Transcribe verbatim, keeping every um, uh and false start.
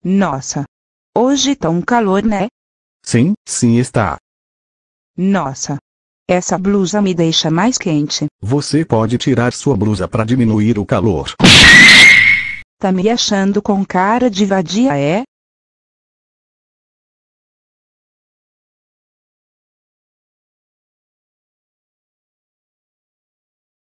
Nossa! Hoje tá um calor, né? Sim, sim está. Nossa! Essa blusa me deixa mais quente. Você pode tirar sua blusa para diminuir o calor. Tá me achando com cara de vadia, é?